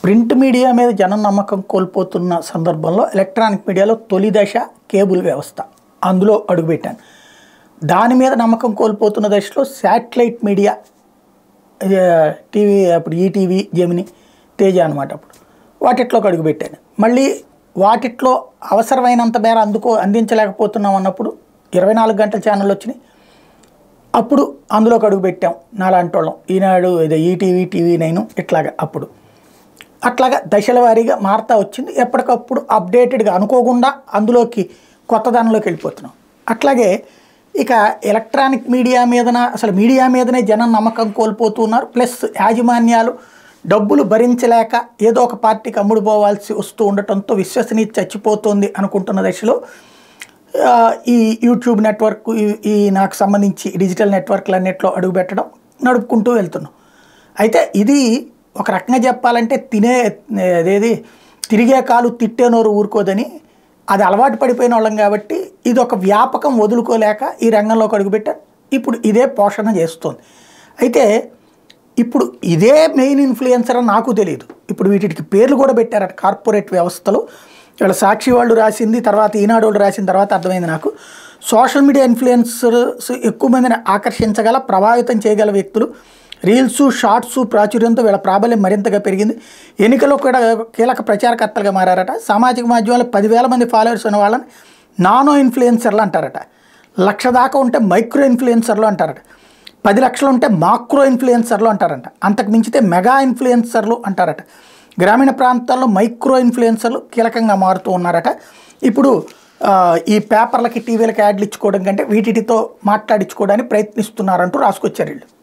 Print media మీద జనం నమ్మకం కోల్పోతున్న సందర్భంలో ఎలక్ట్రానిక్ మీడియాలో తొలి దశ కేబుల్ వ్యవస్థ అందులో అడుగుపెట్టాను. దాని మీద నమ్మకం కోల్పోతున్న దశలో శాటిలైట్ మీడియా టీవీ, అప్పుడు ఈటీవీ, జెమిని, తేజ అనమాట. అప్పుడు వాటిట్లోకి అడుగుపెట్టాను. మళ్ళీ వాటిట్లో అవసరమైనంత మేర అందించలేకపోతున్నాం అన్నప్పుడు 24 గంటల ఛానళ్ళు వచ్చినాయి. అప్పుడు అందులోకి అడుగుపెట్టాం నాలాంటి వాళ్ళం. ఈనాడు, ఇది ఈటీవీ, TV9 ఇట్లాగా. అట్లాగా దశల వారీగా మారుతూ వచ్చింది. ఎప్పటికప్పుడు అప్డేటెడ్గా అనుకోకుండా అందులోకి కొత్త దానిలోకి వెళ్ళిపోతున్నాం. అట్లాగే ఇక ఎలక్ట్రానిక్ మీడియా మీదన, అసలు మీడియా మీదనే జనం నమ్మకం కోల్పోతున్నారు. ప్లస్ యాజమాన్యాలు డబ్బులు భరించలేక ఏదో ఒక పార్టీకి అమ్ముడు పోవాల్సి వస్తూ ఉండటంతో విశ్వసనీయత చచ్చిపోతుంది అనుకుంటున్న దశలో ఈ యూట్యూబ్ నెట్వర్క్, ఈ నాకు సంబంధించి డిజిటల్ నెట్వర్క్లన్నింటిలో అడుగుపెట్టడం నడుపుకుంటూ వెళ్తున్నాం. అయితే ఇది ఒక రకంగా చెప్పాలంటే తిరిగే కాలు తిట్టే నోరు ఊరుకోదని, అది అలవాటు పడిపోయిన వాళ్ళం కాబట్టి ఇది ఒక వ్యాపకం వదులుకోలేక ఈ రంగంలోకి అడుగుపెట్టారు. ఇప్పుడు ఇదే పోషణ చేస్తుంది. అయితే ఇప్పుడు ఇదే మెయిన్ ఇన్ఫ్లుయెన్సర్ అని నాకు తెలియదు. ఇప్పుడు వీటికి పేర్లు కూడా పెట్టారట కార్పొరేట్ వ్యవస్థలో. ఇక్కడ సాక్షి వాళ్ళు రాసింది, తర్వాత ఈనాడు వాళ్ళు రాసిన తర్వాత అర్థమైంది నాకు. సోషల్ మీడియా ఇన్ఫ్లుయెన్సర్స్ ఎక్కువ మందిని ఆకర్షించగల, ప్రభావితం చేయగల వ్యక్తులు. రీల్స్, షార్ట్స్ ప్రాచుర్యంతో వీళ్ళ ప్రాబల్యం మరింతగా పెరిగింది. ఎన్నికల్లో కూడా కీలక ప్రచారకర్తలుగా మారారట. సామాజిక మాధ్యమాల్లో 10,000 మంది ఫాలోవర్స్ ఉన్న వాళ్ళని నానో ఇన్ఫ్లుయెన్సర్లు అంటారట. 1,00,000 దాకా ఉంటే మైక్రో ఇన్ఫ్లుయెన్సర్లు అంటారట. 10 లక్షలు ఉంటే మాక్రో ఇన్ఫ్లుయెన్సర్లు అంటారంట. అంతకు మించితే మెగా ఇన్ఫ్లుయెన్సర్లు అంటారట. గ్రామీణ ప్రాంతాల్లో మైక్రో ఇన్ఫ్లుయెన్సర్లు కీలకంగా మారుతూ ఉన్నారట. ఇప్పుడు ఈ పేపర్లకి, టీవీలకి యాడ్లు ఇచ్చుకోవడం కంటే వీటితో మాట్లాడించుకోవడానికి ప్రయత్నిస్తున్నారంటూ రాసుకొచ్చారు వీళ్ళు.